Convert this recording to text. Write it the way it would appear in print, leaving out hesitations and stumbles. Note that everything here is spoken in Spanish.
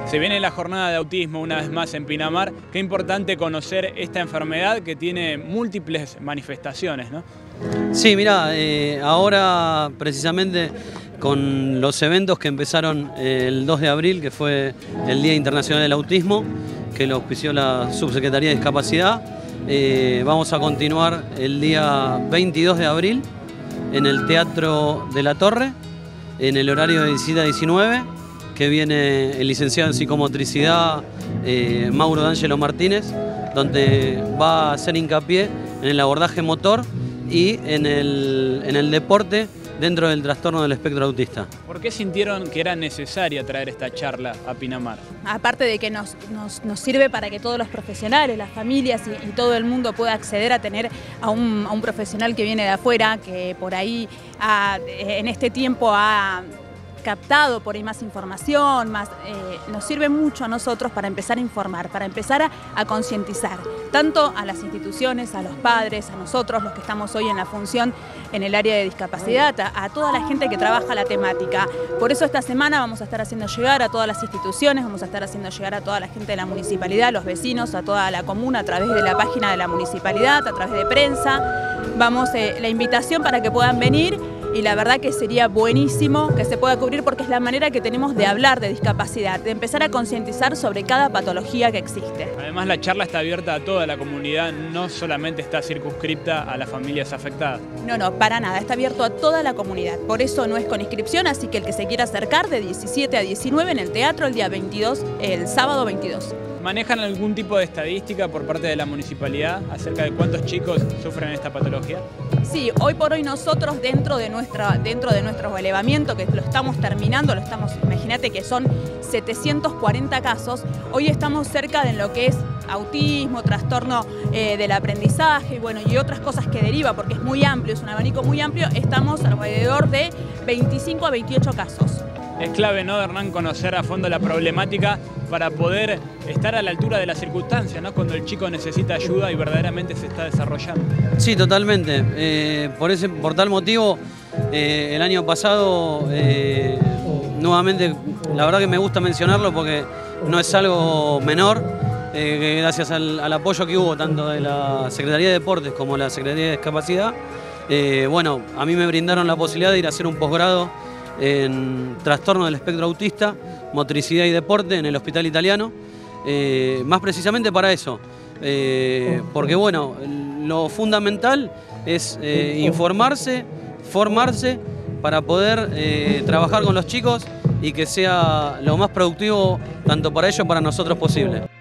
Se viene la jornada de autismo una vez más en Pinamar. Qué importante conocer esta enfermedad que tiene múltiples manifestaciones, ¿no? Sí, mira, ahora precisamente con los eventos que empezaron el 2 de abril, que fue el Día Internacional del Autismo, que lo auspició la Subsecretaría de Discapacidad, vamos a continuar el día 22 de abril en el Teatro de la Torre, en el horario de 17 a 19, que viene el licenciado en psicomotricidad Mauro D'Angelo Martínez, donde va a hacer hincapié en el abordaje motor y en el deporte dentro del trastorno del espectro autista. ¿Por qué sintieron que era necesaria traer esta charla a Pinamar? Aparte de que nos sirve para que todos los profesionales, las familias y todo el mundo pueda acceder a tener a un profesional que viene de afuera, que por ahí en este tiempo ha captado por ahí más información, nos sirve mucho a nosotros para empezar a informar, para empezar a concientizar, tanto a las instituciones, a los padres, a nosotros, los que estamos hoy en la función en el área de discapacidad, a toda la gente que trabaja la temática. Por eso esta semana vamos a estar haciendo llegar a todas las instituciones, vamos a estar haciendo llegar a toda la gente de la municipalidad, a los vecinos, a toda la comuna, a través de la página de la municipalidad, a través de prensa. Vamos, la invitación para que puedan venir. Y la verdad que sería buenísimo que se pueda cubrir porque es la manera que tenemos de hablar de discapacidad, de empezar a concientizar sobre cada patología que existe. Además, la charla está abierta a toda la comunidad, no solamente está circunscripta a las familias afectadas. No, para nada, está abierto a toda la comunidad. Por eso no es con inscripción, así que el que se quiera acercar de 17 a 19 en el teatro el día 22, el sábado 22. ¿Manejan algún tipo de estadística por parte de la municipalidad acerca de cuántos chicos sufren esta patología? Sí, hoy por hoy nosotros dentro de nuestro elevamiento, que lo estamos terminando, imagínate que son 740 casos, hoy estamos cerca de lo que es autismo, trastorno del aprendizaje y otras cosas que deriva, porque es muy amplio, es un abanico muy amplio, estamos alrededor de 25 a 28 casos. Es clave, ¿no, Hernán, conocer a fondo la problemática para poder estar a la altura de las circunstancias, ¿no? Cuando el chico necesita ayuda y verdaderamente se está desarrollando. Sí, totalmente. Por tal motivo, el año pasado, nuevamente, la verdad que me gusta mencionarlo porque no es algo menor, gracias al apoyo que hubo tanto de la Secretaría de Deportes como la Secretaría de Discapacidad. A mí me brindaron la posibilidad de ir a hacer un posgrado en trastorno del espectro autista, motricidad y deporte en el Hospital Italiano, más precisamente para eso, porque lo fundamental es informarse, formarse para poder trabajar con los chicos y que sea lo más productivo tanto para ellos como para nosotros posible.